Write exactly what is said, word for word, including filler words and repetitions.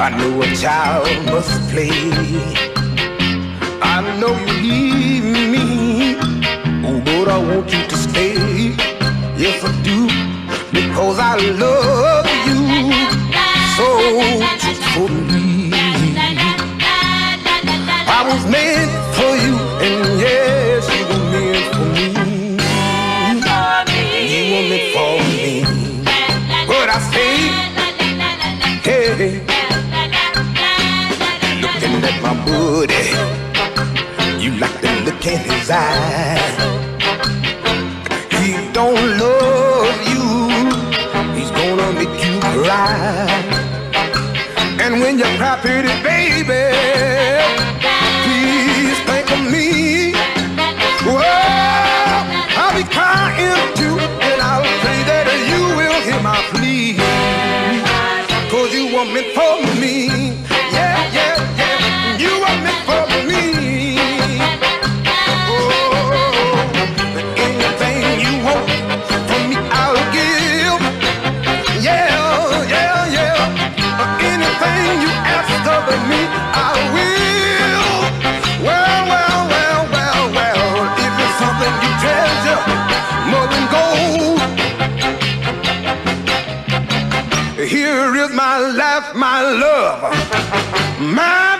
I know a child must play. I know you need me, oh, but I want you to stay. Yes, I do, because I love you so truthfully. I was meant for you, and yes, you were meant for me. You were meant for me. But I say, hey, looking at my buddy, you like to look in his eyes. He don't love you, he's gonna make you cry. And when you cry, pretty baby, please think of me. Well, I'll be crying too, and I'll pray that you will hear my plea. Cause you were meant for me. Yeah, yeah, yeah, you were meant for me. Oh, anything you want from me, I'll give. Yeah, yeah, yeah, anything you ask of me, I will. Well, well, well, well, well, if it's something you treasure more than gold, here is my life, my love, my